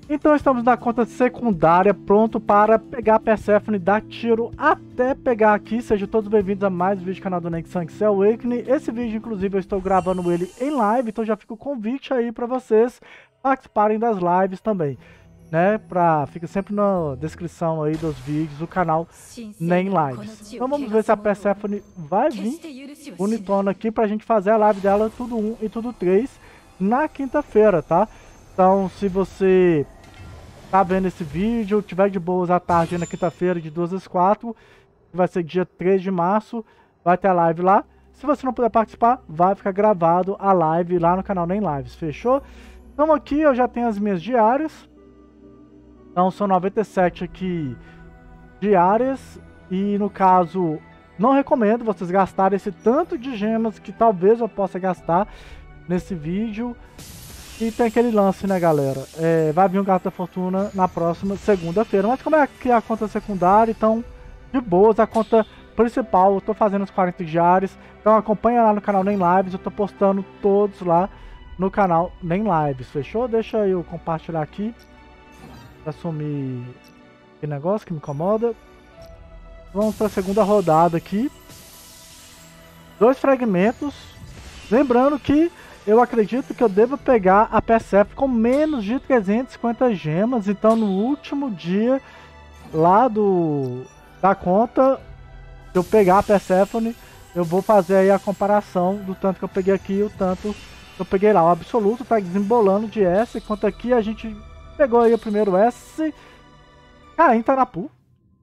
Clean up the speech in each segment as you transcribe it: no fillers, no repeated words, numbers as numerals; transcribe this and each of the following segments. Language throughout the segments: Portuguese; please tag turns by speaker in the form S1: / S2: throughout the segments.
S1: Então estamos na conta secundária, pronto para pegar a Persephone, dar tiro até pegar aqui. Sejam todos bem-vindos a mais um vídeo do canal do Nexus Awakening. Esse vídeo, inclusive, eu estou gravando ele em live, então já fica o convite aí para vocês participarem das lives também, né? Fica sempre na descrição aí dos vídeos do canal nem lives. Então vamos ver se a Persephone vai vir bonitona aqui pra gente fazer a live dela tudo 1 e tudo 3 na quinta-feira, tá? Então se você tá vendo esse vídeo, tiver de boas à tarde na quinta-feira de 2 às 4, vai ser dia 3 de março, vai ter a live lá. Se você não puder participar, vai ficar gravado a live lá no canal Nem Lives, fechou? Então aqui eu já tenho as minhas diárias. Então são 97 aqui diárias. E no caso, não recomendo vocês gastarem esse tanto de gemas que talvez eu possa gastar nesse vídeo. E tem aquele lance, né, galera? Vai vir um gato da fortuna na próxima segunda-feira. Mas como é que é a conta secundária, então, de boas, a conta principal, eu tô fazendo os 40 diários. Então acompanha lá no canal Nem Lives, eu tô postando todos lá no canal Nem Lives, fechou? Deixa eu compartilhar aqui. Pra sumir esse negócio que me incomoda. Vamos pra segunda rodada aqui. 2 fragmentos. Lembrando que eu acredito que eu devo pegar a Persephone com menos de 350 gemas. Então no último dia lá da conta, se eu pegar a Persephone, eu vou fazer aí a comparação do tanto que eu peguei aqui e o tanto que eu peguei lá. O absoluto tá desembolando de S, enquanto aqui a gente pegou aí o primeiro S. Caim tá na pool.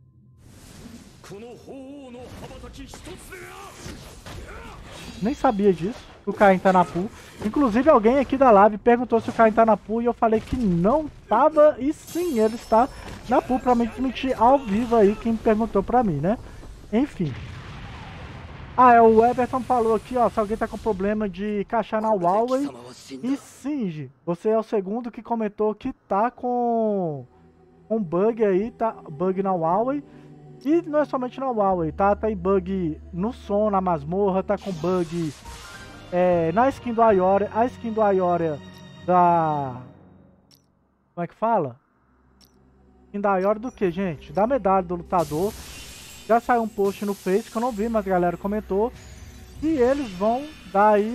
S1: Nem sabia disso, que o Caim tá na pool. Inclusive alguém aqui da live perguntou se o Caim tá na pool e eu falei que não tava. E sim, ele está na pool, pra me admitir ao vivo aí quem perguntou pra mim, né? Enfim. O Everton falou aqui, ó, se alguém tá com problema de caixar na Huawei. E sim, você é o segundo que comentou que tá com um bug aí, tá? Bug na Huawei. E não é somente na Huawei, tá? Tá em bug no som, na masmorra, tá com bug na skin do Ioria. A skin do Ioria da... Como é que fala? Skin da Ioria do que, gente? Da medalha do lutador. Já saiu um post no Face que eu não vi, mas a galera comentou. E eles vão dar aí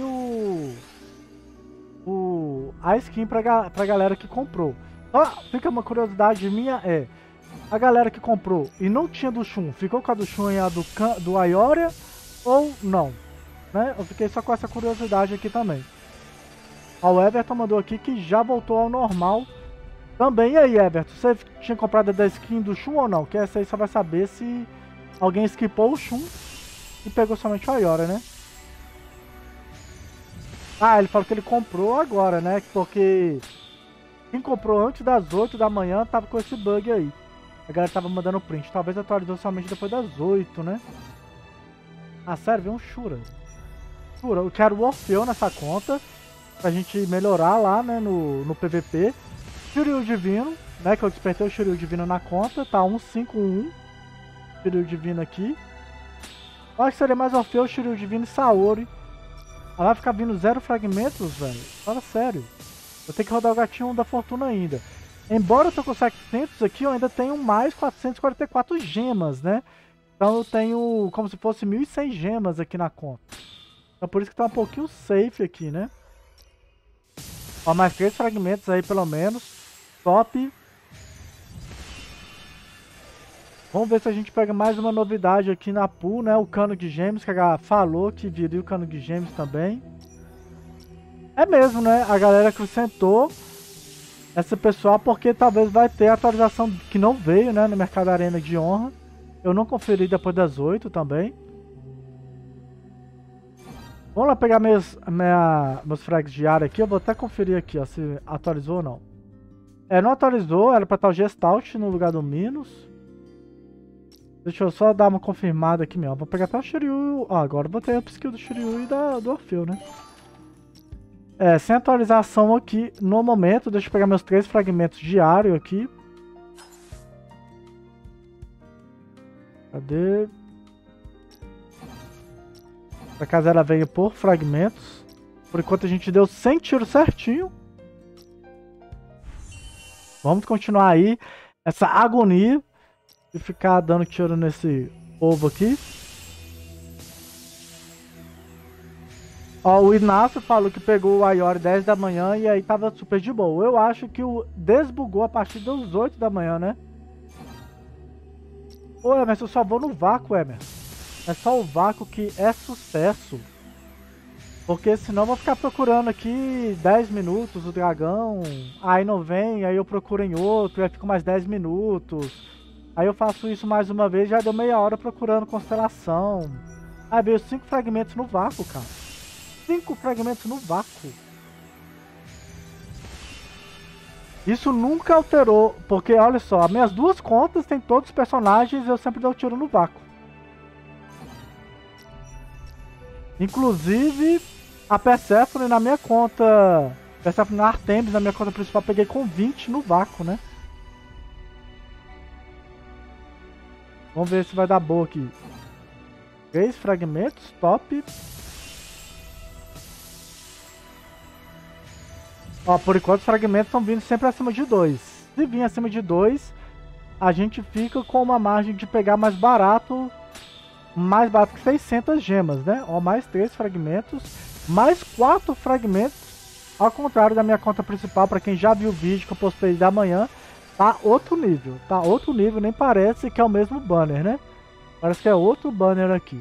S1: a skin pra galera que comprou. Só fica uma curiosidade minha, a galera que comprou e não tinha do Shun, ficou com a do Shun e a do Ioria ou não? Né? Eu fiquei só com essa curiosidade aqui também. O Everton mandou aqui que já voltou ao normal também. E aí, Everton, você tinha comprado da skin do Shun ou não? Que essa aí só vai saber se alguém skipou o Shun e pegou somente o Ioria, né? Ele falou que ele comprou agora, né? Porque quem comprou antes das 8 da manhã tava com esse bug aí. A galera tava mandando print. Talvez atualizou somente depois das 8, né? Sério, veio um Shura. Eu quero o Orfeu nessa conta. Pra gente melhorar lá, né? No PVP. Shiryu Divino, né? Que eu despertei o Shiryu Divino na conta. Tá 151. Shiryu Divino aqui. Eu acho que seria mais Orfeu, Shiryu Divino e Saori. Ela vai ficar vindo 0 fragmentos, velho. Fala sério. Eu tenho que rodar o gatinho da fortuna ainda. Embora eu tô com 700 aqui, eu ainda tenho mais 444 gemas, né? Então eu tenho como se fosse 1.100 gemas aqui na conta. Então por isso que tá um pouquinho safe aqui, né? Ó, mais 3 fragmentos aí pelo menos. Top. Vamos ver se a gente pega mais uma novidade aqui na pool, né? O cano de gêmeos, que a galera falou que viria o cano de gêmeos também. É mesmo, né? A galera acrescentou essa pessoal porque talvez vai ter atualização que não veio, né? No Mercado Arena de Honra. Eu não conferi depois das 8 também. Vamos lá pegar meus frags diários aqui. Eu vou até conferir aqui, ó, se atualizou ou não. Não atualizou. Era pra estar o Gestalt no lugar do Minos. Deixa eu só dar uma confirmada aqui mesmo. Vou pegar até o Shiryu. Agora eu botei a skill do Shiryu e do Orfeu, né? Sem atualização aqui no momento. Deixa eu pegar meus 3 fragmentos diários aqui. Cadê? Pra caso ela venha por fragmentos. Por enquanto a gente deu 100 tiros certinho. Vamos continuar aí essa agonia de ficar dando tiro nesse povo aqui. Ó, o Inácio falou que pegou o Aiori 10 da manhã e aí tava super de boa. Eu acho que o desbugou a partir das 8 da manhã, né? Ô, Emerson, eu só vou no vácuo, Emerson. É só o vácuo que é sucesso. Porque senão eu vou ficar procurando aqui 10 minutos o dragão. Aí não vem, aí eu procuro em outro, aí fico mais 10 minutos. Aí eu faço isso mais uma vez, já deu meia hora procurando constelação. Aí veio 5 fragmentos no vácuo, cara. 5 fragmentos no vácuo. Isso nunca alterou, porque olha só, as minhas duas contas tem todos os personagens e eu sempre dou tiro no vácuo. Inclusive a Persephone na minha conta, Persephone na Artemis na minha conta principal, peguei com 20 no vácuo, né? Vamos ver se vai dar boa aqui. 3 fragmentos, top. Ó, por enquanto os fragmentos estão vindo sempre acima de 2. Se vir acima de 2, a gente fica com uma margem de pegar mais barato que 600 gemas, né? Ó, mais 3 fragmentos, mais 4 fragmentos, ao contrário da minha conta principal, para quem já viu o vídeo que eu postei da manhã, tá outro nível, nem parece que é o mesmo banner, né? Parece que é outro banner aqui.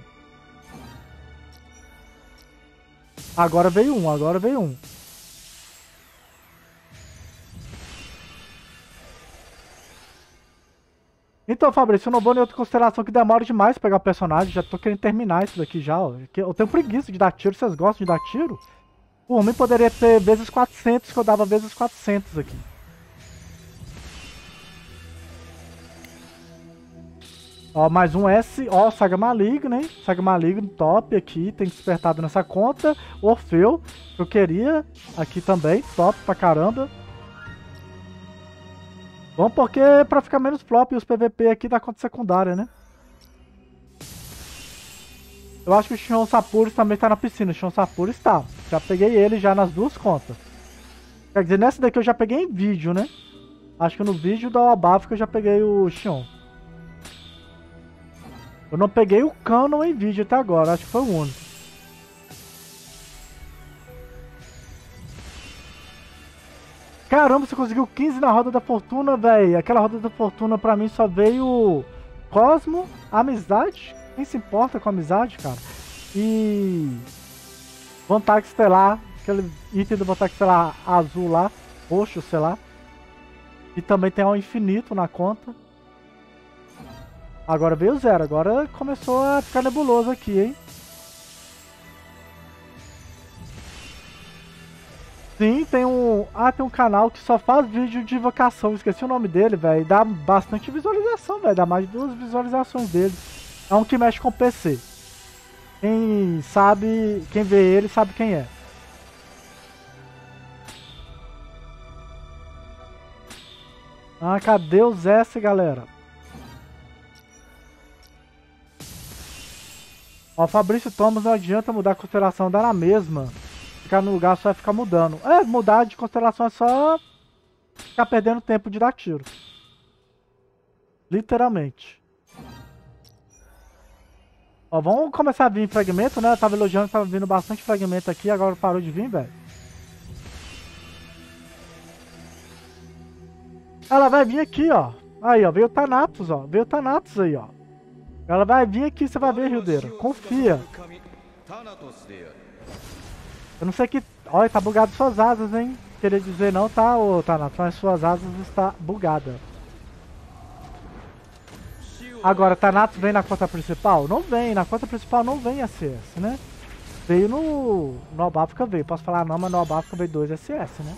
S1: Agora veio um. Então, Fabrício, eu não vou em outra consideração que demora demais pra pegar o personagem. Já tô querendo terminar isso daqui já, ó. Eu tenho preguiça de dar tiro. Vocês gostam de dar tiro? Por mim, poderia ter vezes 400, que eu dava vezes 400 aqui. Ó, mais um S. Ó, Saga Maligna, hein? Saga Maligna, top aqui. Tem despertado nessa conta. Orfeu, que eu queria. Aqui também, top pra caramba. Bom, porque pra ficar menos flop os PVP aqui da conta secundária, né? Eu acho que o Shion Sapuris também tá na piscina. O Shion Sapuris tá. Já peguei ele já nas duas contas. Quer dizer, nessa daqui eu já peguei em vídeo, né? Acho que no vídeo da Abaf que eu já peguei o Shion. Eu não peguei o Canon em vídeo até agora. Acho que foi o único. Caramba, você conseguiu 15 na Roda da Fortuna, velho. Aquela Roda da Fortuna pra mim só veio Cosmo, Amizade. Quem se importa com amizade, cara? E Vontade Estelar, aquele item do Vontade Estelar azul lá, roxo, sei lá. E também tem ao infinito na conta. Agora veio zero, agora começou a ficar nebuloso aqui, hein? Sim, tem um. Ah, tem um canal que só faz vídeo de invocação. Esqueci o nome dele, velho. Dá bastante visualização, velho. Dá mais de 2 visualizações dele. É um que mexe com PC. Quem sabe, quem vê ele sabe quem é. Ah, cadê os S, galera? Ó, Fabrício Thomas, não adianta mudar a constelação, dá na mesma. Ficar no lugar só vai ficar mudando. É, mudar de constelação é só ficar perdendo tempo de dar tiro. Literalmente. Ó, vamos começar a vir em fragmento, né? Eu tava elogiando que tava vindo bastante fragmento aqui, agora parou de vir, velho. Ela vai vir aqui, ó. Aí, ó, veio o Thanatos, ó. Veio o Thanatos aí, ó. Ela vai vir aqui, você vai ver, Hildeira. Confia. Eu não sei que... Olha, tá bugado suas asas, hein? Queria dizer não, tá, ô Thanatos, mas suas asas está bugada. Agora, Thanatos vem na conta principal? Não vem, na conta principal não vem SS, né? Veio no Albáfica veio. Posso falar não, mas no Albáfica veio 2 SS, né?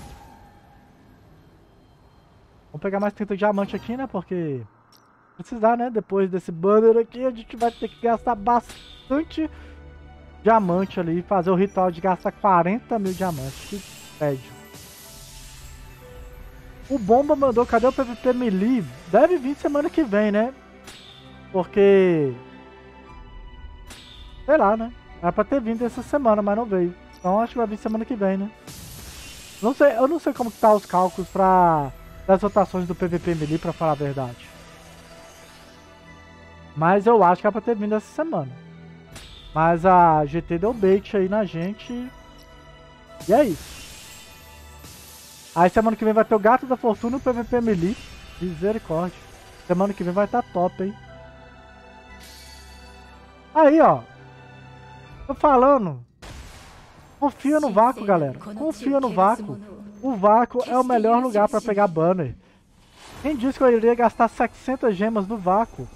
S1: Vamos pegar mais 30 diamante aqui, né? Porque... precisar, né? Depois desse banner aqui, a gente vai ter que gastar bastante diamante ali. Fazer o ritual de gastar 40 mil diamantes. Que tédio. O Bomba mandou, cadê o PVP Melee? Deve vir semana que vem, né? Porque... sei lá, né? Era pra ter vindo essa semana, mas não veio. Então acho que vai vir semana que vem, né? Não sei, eu não sei como que tá os cálculos pra das votações do PVP Melee, pra falar a verdade. Mas eu acho que é pra ter vindo essa semana. Mas a GT deu bait aí na gente. E é isso. Aí semana que vem vai ter o Gato da Fortuna e o PVP Melee. Misericórdia. Semana que vem vai estar top, hein? Aí, ó. Tô falando. Confia no vácuo, galera. Confia no vácuo. O vácuo é o melhor lugar pra pegar banner. Quem disse que eu iria gastar 700 gemas no vácuo?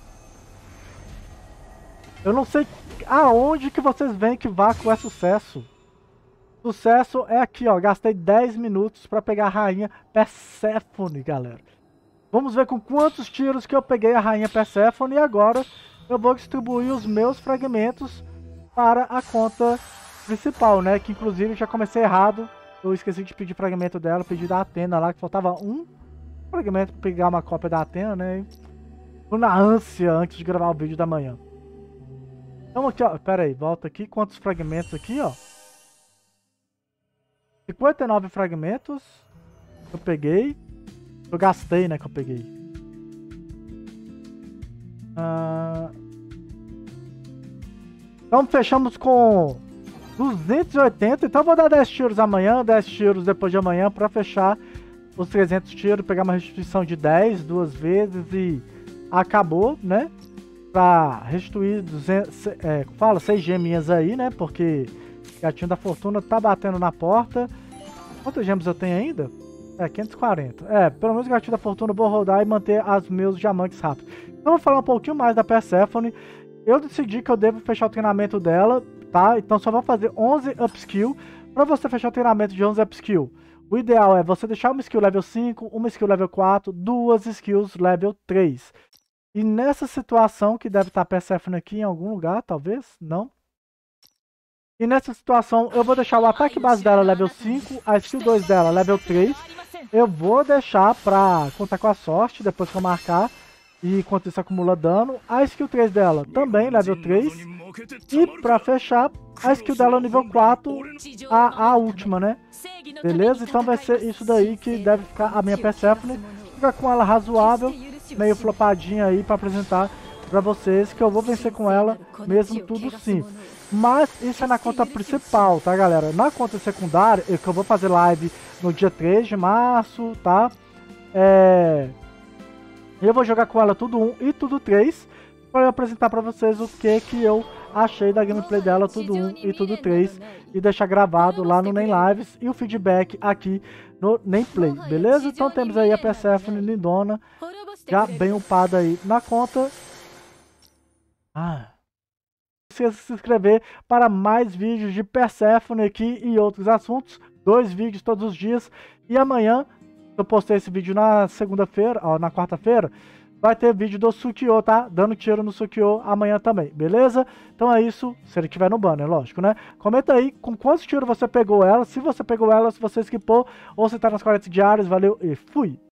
S1: Eu não sei aonde que vocês veem que vácuo é sucesso. Sucesso é aqui, ó. Gastei 10 minutos pra pegar a rainha Perséfone, galera. Vamos ver com quantos tiros que eu peguei a rainha Perséfone. E agora eu vou distribuir os meus fragmentos para a conta principal, né? Que inclusive já comecei errado. Eu esqueci de pedir fragmento dela. Pedi da Athena lá, que faltava um fragmento pra pegar uma cópia da Athena, né? Tô na ânsia antes de gravar o vídeo da manhã. Então aqui, ó. Pera aí, volta aqui. Quantos fragmentos aqui, ó? 59 fragmentos eu peguei. Eu gastei, né, que eu peguei. Então fechamos com 280. Então eu vou dar 10 tiros amanhã, 10 tiros depois de amanhã pra fechar os 300 tiros. Pegar uma restituição de 10 duas vezes e acabou, né? Pra restituir 6 geminhas aí, né? Porque Gatinho da Fortuna tá batendo na porta. Quantas gemas eu tenho ainda? 540. Pelo menos o Gatinho da Fortuna eu vou rodar e manter os meus diamantes rápidos. Então eu vou falar um pouquinho mais da Perséfone. Eu decidi que eu devo fechar o treinamento dela, tá? Então só vou fazer 11 upskill. Para você fechar o treinamento de 11 upskill, o ideal é você deixar uma skill level 5, uma skill level 4, duas skills level 3. E nessa situação, que deve estar a Perséfone aqui em algum lugar, talvez? Não. E nessa situação, eu vou deixar o ataque base dela level 5, a skill 2 dela level 3. Eu vou deixar pra contar com a sorte, depois que eu marcar. E enquanto isso acumula dano. A skill 3 dela também level 3. E pra fechar, a skill dela nível 4, a última, né? Beleza? Então vai ser isso daí que deve ficar a minha Perséfone. Fica com ela razoável, meio flopadinha aí pra apresentar pra vocês, que eu vou vencer com ela, mesmo tudo sim. Mas isso é na conta principal, tá, galera? Na conta secundária, que eu vou fazer live no dia 3 de março, tá? Eu vou jogar com ela tudo 1 e tudo 3, para apresentar pra vocês o que eu achei da gameplay dela, tudo 1 e tudo 3, e deixar gravado lá no Nem Lives e o feedback aqui no Nem Play, beleza? Então temos aí a Perséfone lindona, já bem upada aí na conta. Não esqueça de se inscrever para mais vídeos de Perséfone aqui e outros assuntos. 2 vídeos todos os dias. E amanhã, eu postei esse vídeo na segunda-feira, na quarta-feira, vai ter vídeo do Sukiô, tá? Dando tiro no Sukiô amanhã também, beleza? Então é isso, se ele tiver no banner, lógico, né? Comenta aí com quantos tiros você pegou ela, se você pegou ela, se você skipou, ou se tá nas 40 diárias. Valeu e fui!